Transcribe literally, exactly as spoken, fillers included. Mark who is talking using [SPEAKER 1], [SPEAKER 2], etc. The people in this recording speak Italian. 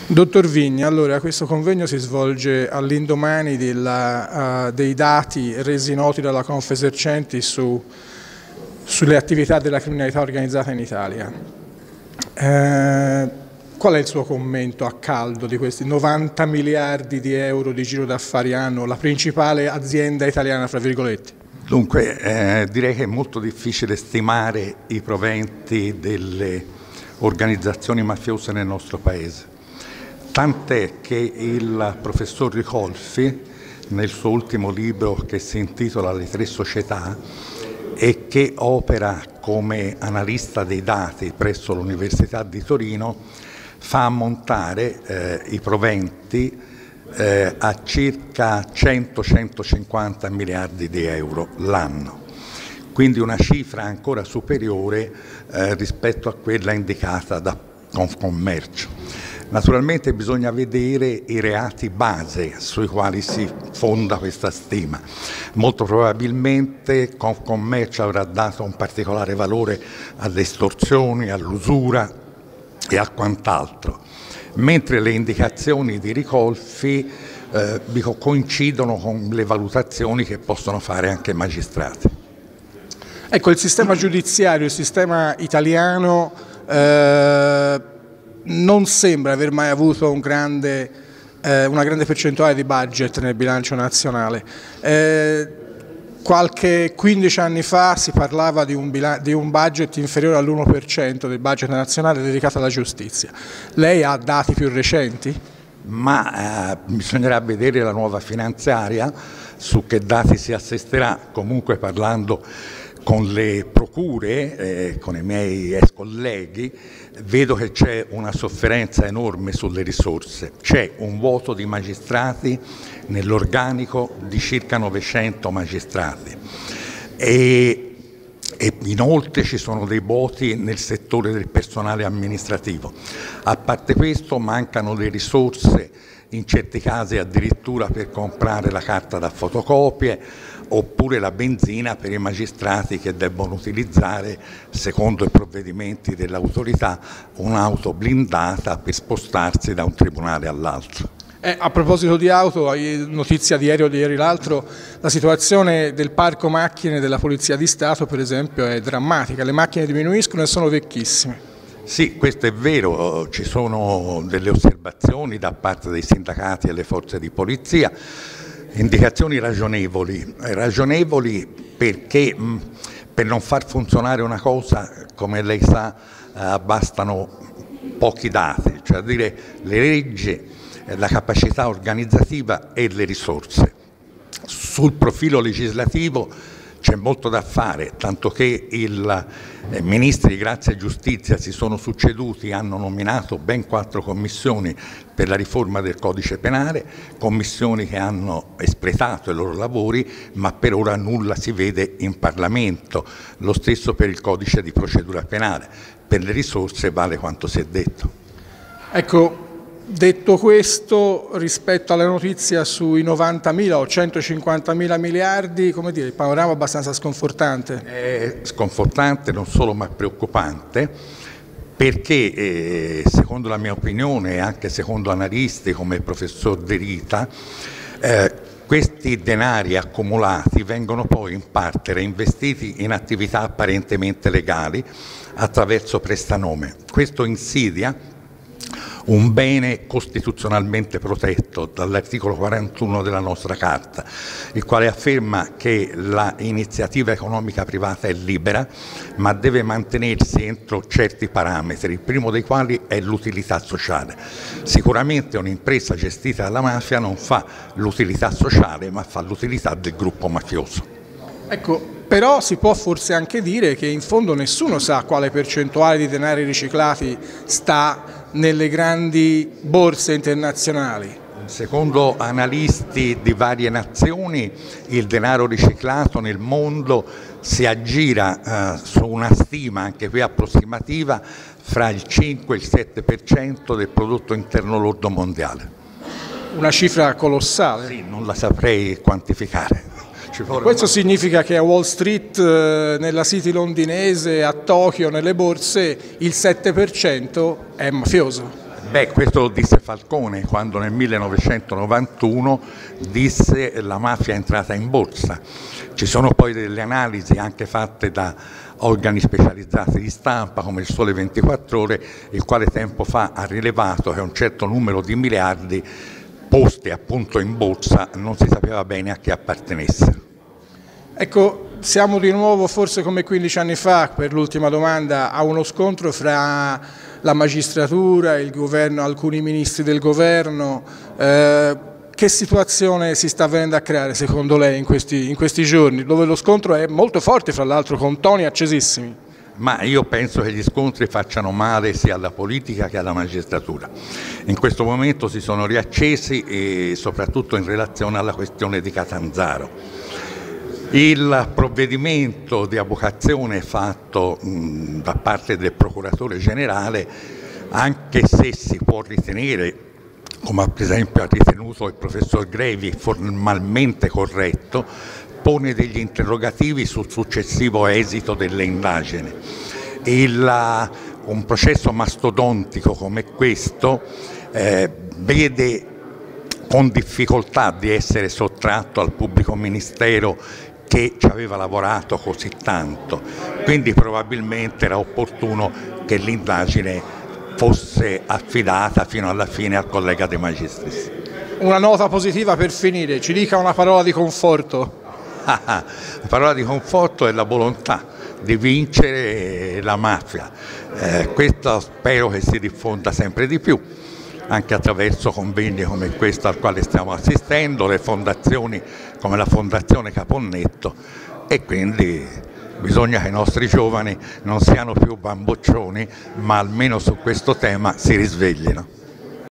[SPEAKER 1] Dottor Vigni, allora questo convegno si svolge all'indomani della, uh, dei dati resi noti dalla Confesercenti su, sulle attività della criminalità organizzata in Italia. Eh, qual è il suo commento a caldo di questi novanta miliardi di euro di giro d'affari annuo, la principale azienda italiana, fra virgolette?
[SPEAKER 2] Dunque, eh, direi che è molto difficile stimare i proventi delle organizzazioni mafiose nel nostro Paese. Tant'è che il professor Ricolfi, nel suo ultimo libro che si intitola Le tre società e che opera come analista dei dati presso l'Università di Torino, fa ammontare eh, i proventi eh, a circa cento centocinquanta miliardi di euro l'anno. Quindi una cifra ancora superiore eh, rispetto a quella indicata da Confcommercio. Naturalmente bisogna vedere i reati base sui quali si fonda questa stima. Molto probabilmente Confcommercio avrà dato un particolare valore alle estorsioni, all'usura e a quant'altro, mentre le indicazioni di Ricolfi eh, coincidono con le valutazioni che possono fare anche i magistrati.
[SPEAKER 1] Ecco, il sistema giudiziario, il sistema italiano eh, non sembra aver mai avuto un grande, eh, una grande percentuale di budget nel bilancio nazionale. Eh, qualche quindici anni fa si parlava di un, di un budget inferiore all'uno per cento del budget nazionale dedicato alla giustizia. Lei ha dati più recenti?
[SPEAKER 2] Ma eh, bisognerà vedere la nuova finanziaria su che dati si assisterà. Comunque, parlando con le procure, eh, con i miei ex colleghi, vedo che c'è una sofferenza enorme sulle risorse. C'è un vuoto di magistrati nell'organico di circa novecento magistrati e, e inoltre ci sono dei vuoti nel settore del personale amministrativo. A parte questo, mancano le risorse, in certi casi addirittura per comprare la carta da fotocopie oppure la benzina per i magistrati che debbono utilizzare, secondo i provvedimenti dell'autorità, un'auto blindata per spostarsi da un tribunale all'altro.
[SPEAKER 1] Eh, a proposito di auto, notizia di ieri o di ieri l'altro, la situazione del parco macchine della Polizia di Stato, per esempio, è drammatica. Le macchine diminuiscono e sono vecchissime.
[SPEAKER 2] Sì, questo è vero, ci sono delle osservazioni da parte dei sindacati e delle forze di polizia, indicazioni ragionevoli, ragionevoli perché mh, per non far funzionare una cosa, come lei sa, eh, bastano pochi dati, cioè a dire le leggi, la capacità organizzativa e le risorse. Sul profilo legislativo c'è molto da fare, tanto che i eh, ministri di Grazia e Giustizia si sono succeduti, hanno nominato ben quattro commissioni per la riforma del codice penale, commissioni che hanno espletato i loro lavori, ma per ora nulla si vede in Parlamento. Lo stesso per il codice di procedura penale. Per le risorse vale quanto si è detto.
[SPEAKER 1] Ecco, detto questo, rispetto alla notizia sui novantamila o centocinquantamila miliardi, come dire, il panorama è abbastanza sconfortante.
[SPEAKER 2] È sconfortante non solo, ma preoccupante, perché eh, secondo la mia opinione e anche secondo analisti come il professor De Rita, eh, questi denari accumulati vengono poi in parte reinvestiti in attività apparentemente legali attraverso prestanome. Questo insidia un bene costituzionalmente protetto dall'articolo quarantuno della nostra Carta, il quale afferma che l'iniziativa economica privata è libera, ma deve mantenersi entro certi parametri, il primo dei quali è l'utilità sociale. Sicuramente un'impresa gestita dalla mafia non fa l'utilità sociale, ma fa l'utilità del gruppo mafioso.
[SPEAKER 1] Ecco, però si può forse anche dire che in fondo nessuno sa quale percentuale di denari riciclati sta nelle grandi borse internazionali.
[SPEAKER 2] Secondo analisti di varie nazioni, il denaro riciclato nel mondo si aggira eh, su una stima, anche qui approssimativa, fra il cinque e il sette per cento del prodotto interno lordo mondiale.
[SPEAKER 1] Una cifra colossale.
[SPEAKER 2] Sì, non la saprei quantificare.
[SPEAKER 1] Questo significa che a Wall Street, nella City londinese, a Tokyo, nelle borse, il sette per cento è mafioso.
[SPEAKER 2] Beh, questo lo disse Falcone quando nel millenovecentonovantuno disse la mafia è entrata in borsa. Ci sono poi delle analisi anche fatte da organi specializzati di stampa come il Sole ventiquattro Ore, il quale tempo fa ha rilevato che un certo numero di miliardi posti appunto in borsa non si sapeva bene a chi appartenesse.
[SPEAKER 1] Ecco, siamo di nuovo, forse come quindici anni fa, per l'ultima domanda, a uno scontro fra la magistratura, il governo, alcuni ministri del governo. Eh, che situazione si sta venendo a creare secondo lei in questi, in questi giorni, dove lo scontro è molto forte, fra l'altro con toni accesissimi?
[SPEAKER 2] Ma io penso che gli scontri facciano male sia alla politica che alla magistratura. In questo momento si sono riaccesi e soprattutto in relazione alla questione di Catanzaro. Il provvedimento di avocazione fatto mh, da parte del procuratore generale, anche se si può ritenere, come per esempio ha ritenuto il professor Grevi, formalmente corretto, pone degli interrogativi sul successivo esito delle indagini. Il, un processo mastodontico come questo eh, vede con difficoltà di essere sottratto al pubblico ministero che ci aveva lavorato così tanto, quindi probabilmente era opportuno che l'indagine fosse affidata fino alla fine al collega De Magistris.
[SPEAKER 1] Una nota positiva per finire, ci dica una parola di conforto.
[SPEAKER 2] La parola di conforto è la volontà di vincere la mafia, eh, questo spero che si diffonda sempre di più, anche attraverso convegni come questo al quale stiamo assistendo, le fondazioni come la Fondazione Caponnetto, e quindi bisogna che i nostri giovani non siano più bamboccioni, ma almeno su questo tema si risveglino.